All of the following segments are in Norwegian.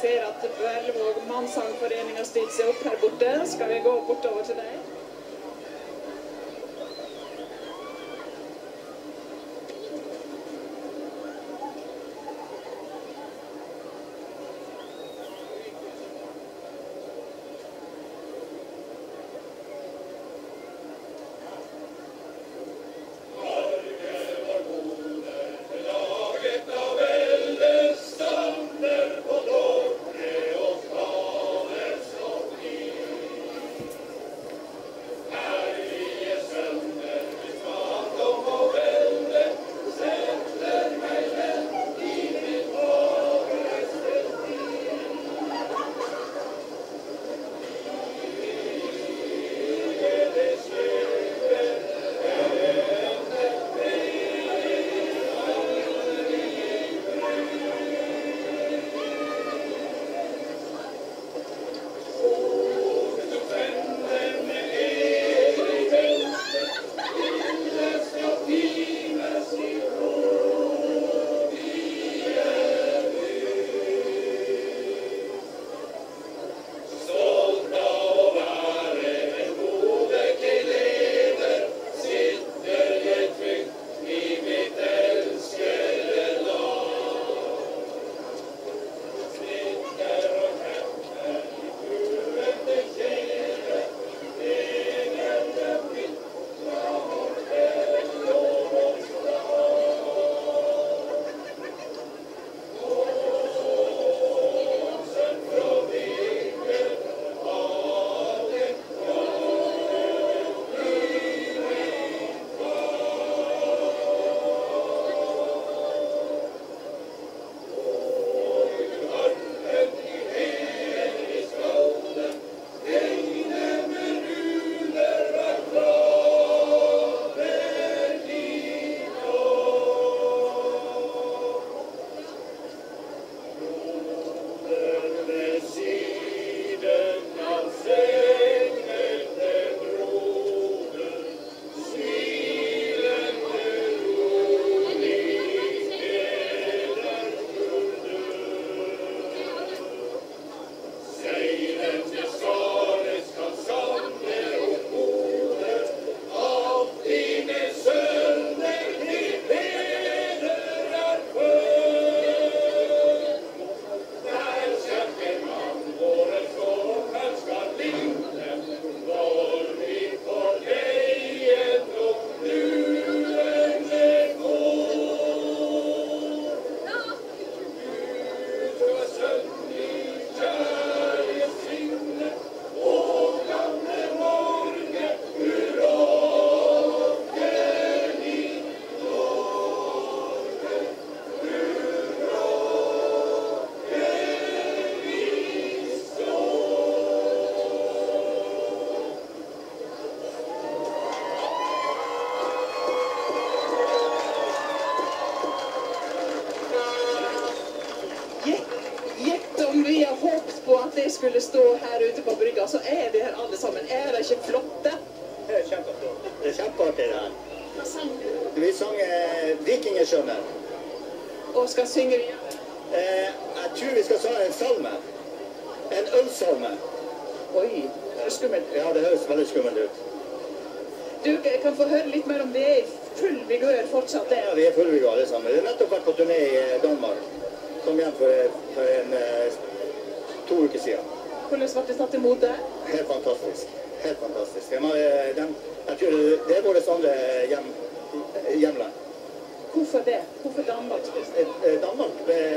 ser at Berlevåg Mannsangforening har stilt seg opp her borte. Skal vi gå bortover til deg? Skulle stå her ute på brygga, så er de her alle sammen. Er det ikke flotte? Det er kjempeflott. Det er kjempeartig det her. Hva sang du? Vi sang Vikingesjønnen. Og skal synge igjen? Jeg tror vi skal synge en salme. En ølsalme. Oi, det er skummelt. Ja, det høres veldig skummelt ut. Du kan få høre litt mer om det er full vigør fortsatt det. Ja, vi er full vigør alle sammen. Vi har nettopp vært på turné i Danmark. Kom hjem for en 2 uker siden. Hvordan ble det tatt imot det? Helt fantastisk. Helt fantastisk. Jeg tror det er vårt andre hjemland. Hvorfor det? Hvorfor Danmark? Danmark,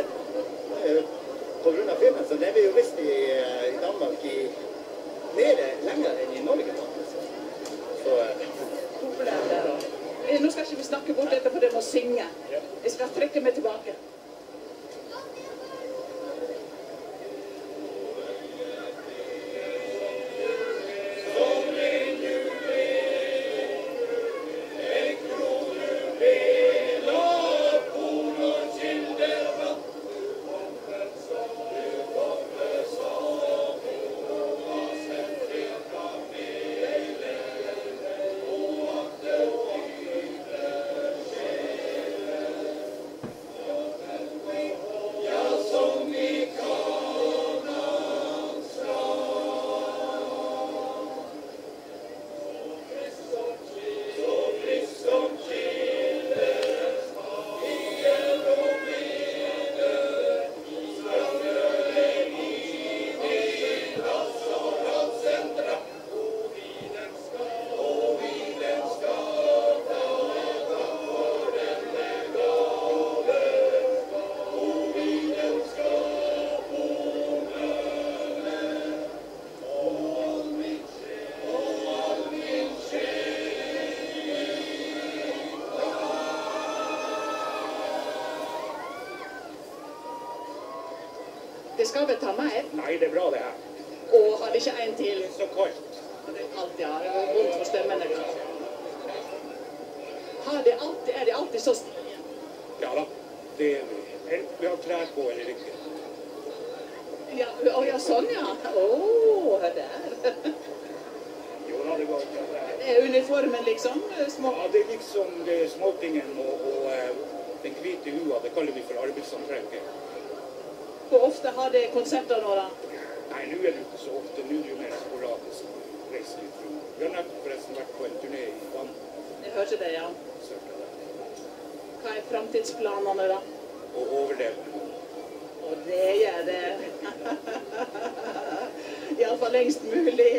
på grunn av filmen, så det er vi jo visst i Danmark i mer lenger enn i Norge. Så... Hvorfor det er det da? Nå skal ikke vi snakke bort dette, for det må synge. Jeg skal trekke meg tilbake. skal vel ta mer? Nei, det er bra det her. Og hadde ikke en til? Det er så kaldt. Det er kaldt, ja. Det var vondt for stemmene. Er de alltid så stille? Ja da, det er vi. Enten vi har klær på eller ikke. Ja, sånn, ja. Hør der. Jo da, det går bra. Det er uniformen, liksom? Små... Ja, det er liksom det småtingen og den hvite hua, det kaller vi for arbeidsantrekket. Hvor ofte har det konserter nå, da? Nei, nå er det ikke så ofte. Nå er det jo mer sporadisk. Reise litt rundt. Vi har nettopp forresten vært på en turné i Danmark. Jeg hørte det, ja. Hva er fremtidsplanene, da? Å overleve. Og det gjør det. Iallfall lengst mulig.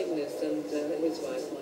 Agnes and his wife, Mike.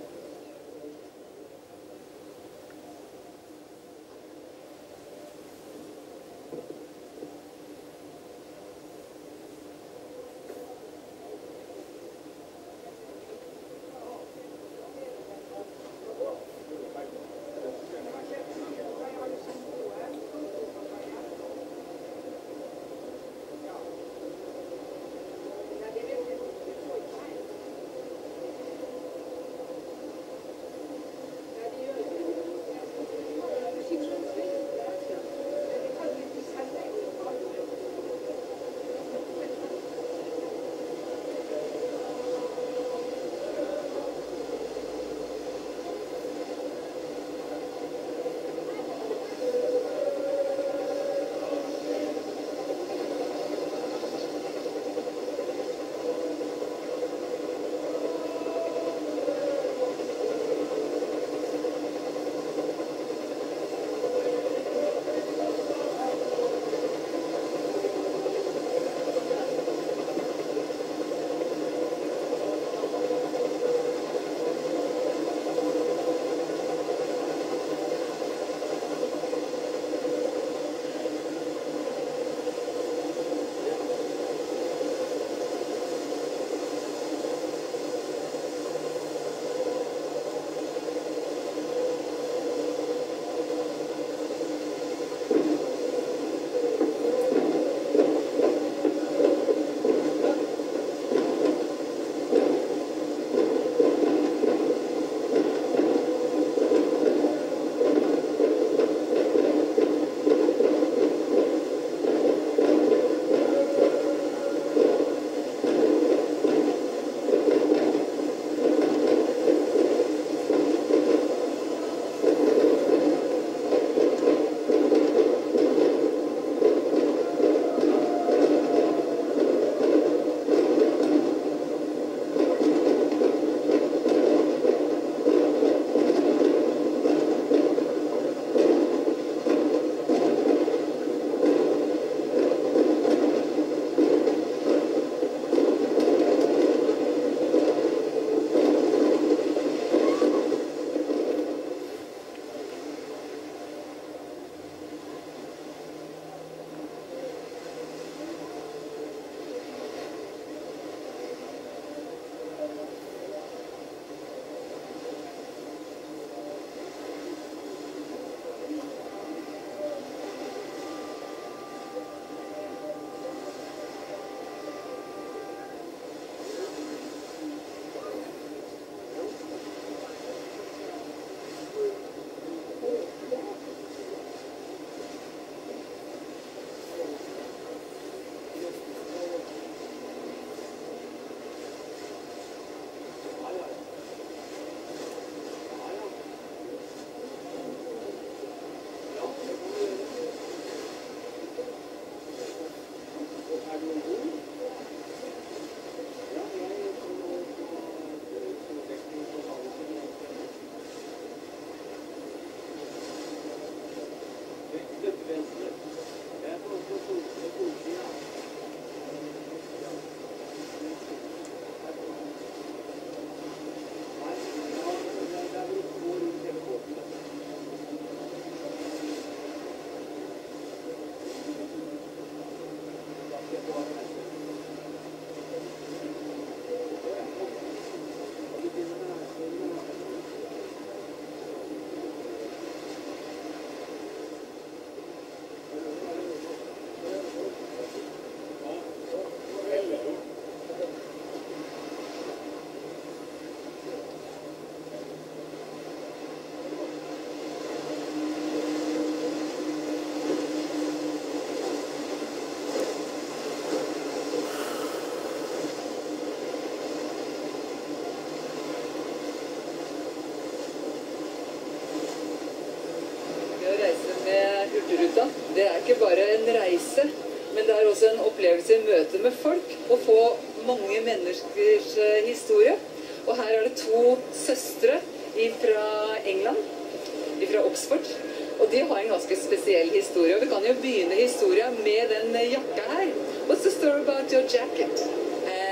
Hurtigruta. Det er ikke bare en reise, men det er også en opplevelse i møte med folk, og få mange menneskers historie. Og her er det to søstre fra England, fra Oxford, og de har en ganske spesiell historie. Og vi kan jo begynne historien med den jakka her. What's the story about your jacket? My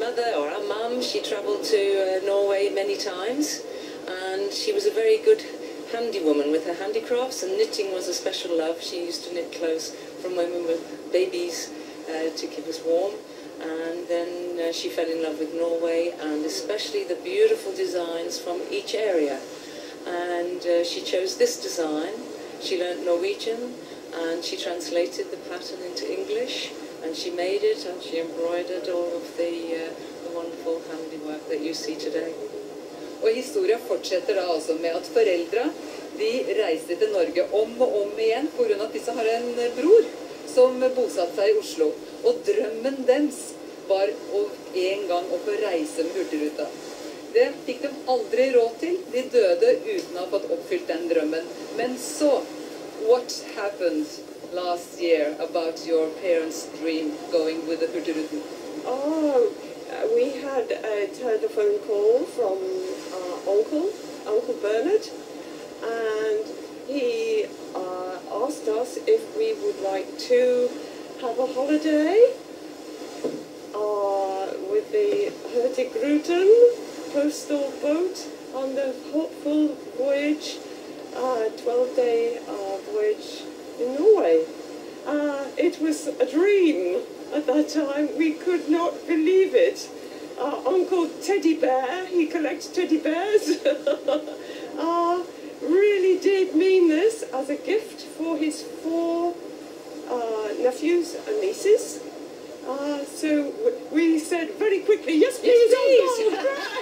mother or our mum, she travelled to Norway many times, and she was a very good handy woman with her handicrafts, and knitting was a special love. She used to knit clothes from when we were babies to keep us warm. And then she fell in love with Norway, and especially the beautiful designs from each area. And she chose this design. She learnt Norwegian, and she translated the pattern into English, and she made it, and she embroidered all of the wonderful handiwork that you see today. Og historien fortsetter da altså med at foreldra, de reiste til Norge om og om igjen, på grunn av at disse har en bror som bosatte seg i Oslo. Og drømmen deres var en gang å få reise med Hurtigruta. Det fikk de aldri råd til. De døde uten å ha fått oppfylt den drømmen. Men så, what happened last year about your parents' dream going with the Hurtigruten? Oh, we had a telephone call from Uncle Bernard, and he asked us if we would like to have a holiday with the Hurtigruten postal boat on the hopeful voyage, 12-day voyage in Norway. It was a dream at that time. We could not believe it. Uncle Teddy Bear, he collects teddy bears, really did mean this as a gift for his 4 nephews and nieces. So we said very quickly, yes please, Uncle!